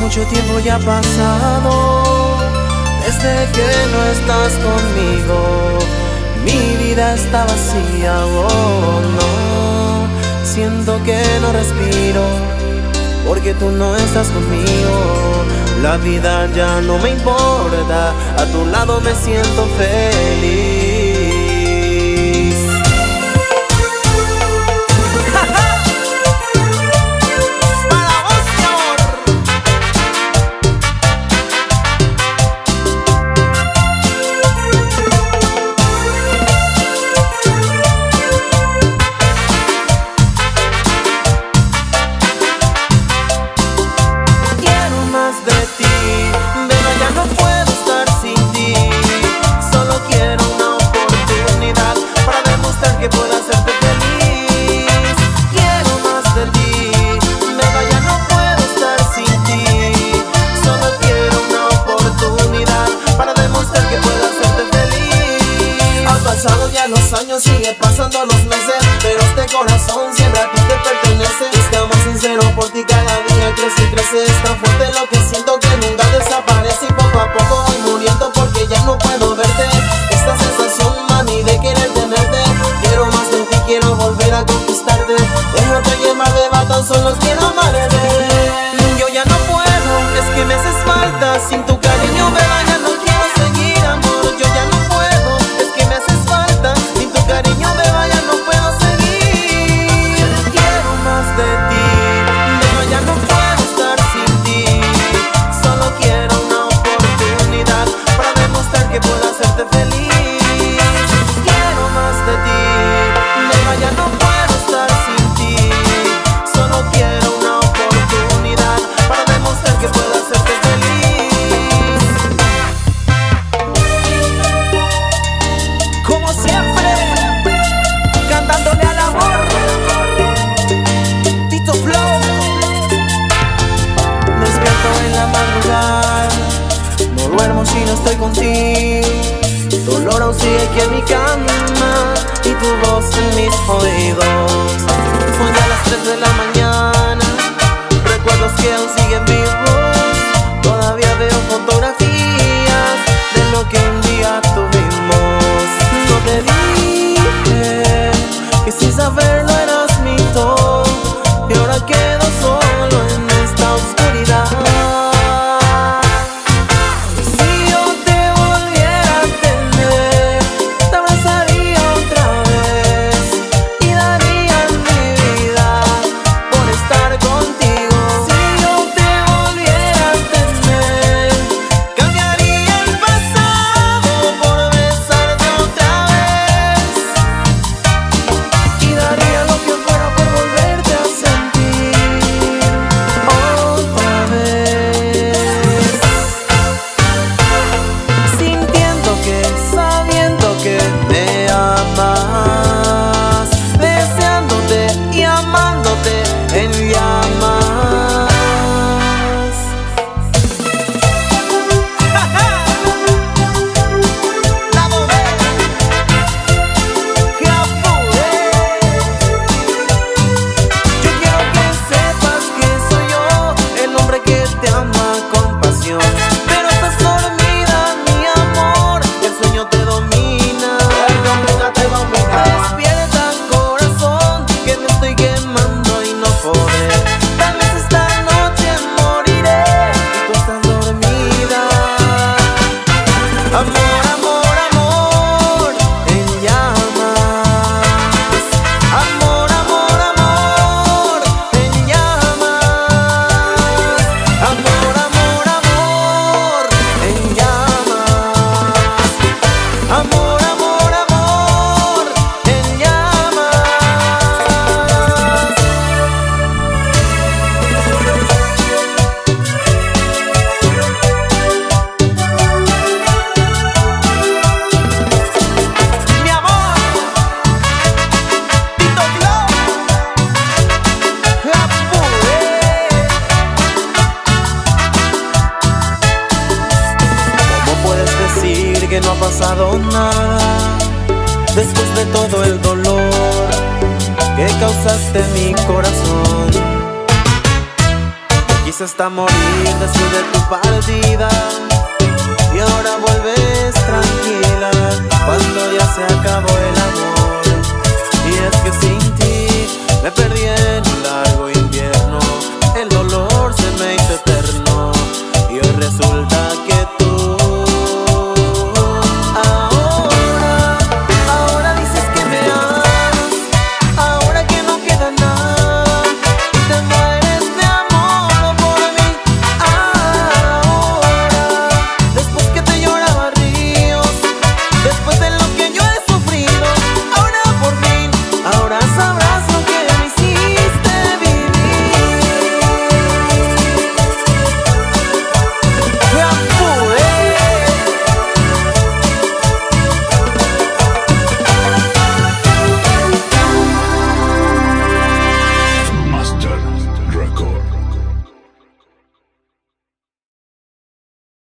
Mucho tiempo ya ha pasado desde que no estás conmigo. Mi vida está vacía, oh no. Siento que no respiro porque tú no estás conmigo. La vida ya no me importa, a tu lado me siento feliz. Los años sigue pasando los meses, pero este corazón siempre a ti te pertenece. Está más sincero por ti, cada día crece y crece. Es tan fuerte lo que siento que nunca desaparece. Y poco a poco voy muriendo porque ya no puedo verte. Esta sensación, mami, de querer tenerte. Quiero más de ti, quiero volver a conquistarte. Déjate llevar de va, tan solo quiero amarte. Yo ya no puedo, es que me haces falta. Sin tu cariño, beba, ya no quiero seguir, amor. Yo ya no puedo, es que me haces falta. Sin tu cariño, beba, ya no puedo seguir. Quiero más de ti, beba, ya no puedo estar sin ti. Solo quiero una oportunidad para demostrar que puedo hacerte feliz. Quiero más de ti, beba, ya no puedo estar sin ti. Solo quiero una oportunidad para demostrar que puedo hacerte feliz. Como siempre, cantándole al amor, Tito Flow. Me despierto en la madrugada, no duermo si no estoy contigo. Tu olor aún sigue aquí en mi cama y tu voz en mis oídos. Son ya las 3 de la mañana, recuerdos que aún siguen vivos. Todavía veo fotografías de lo que un día tuvimos. No te dije que sin saberlo eras mi todo, y ahora quedo solo en esta oscuridad. Si yo te volviera a tener, te abrazaría otra vez y daría mi vida por estar contigo. Si yo te volviera a tener, cambiaría el pasado por besarte otra vez y daría lo que fuera por volverte a sentir otra vez. Sintiendo que, sabiendo que me amas, deseándote y amándote en llamas. Lado B, que apure. Yo quiero que sepas que soy yo, el hombre que te ama con pasión. Pero estás dormida, mi amor, el sueño te domina. Despierta, corazón, que me estoy quemando y no podré. Tal vez esta noche moriré y tú estás dormida. Amor, amor, amor, en llamas. Amor, amor, amor, en llamas. Amor, amor, amor, en llamas. Amor, amor, amor, en llamas. Mi amor, Tito Flow, la puré. ¿Cómo puedes decir que no ha pasado nada después de todo el dolor que causaste en mi corazón? triste hasta morir después de tu partida, y ahora vuelves tranquila cuando ya se acabó el amor. Y es que sin ti me perdí en un largo invierno, el dolor se me hizo eterno, y hoy resulta que tú ahora dices que me amas, ahora que no queda nada y te mueres de amor por mí. Ahora, después que te lloraba ríos, después de lo que yo he sufrido, ahora por fin, ahora sabrás lo que me hiciste vivir. Ya pude. Master Record.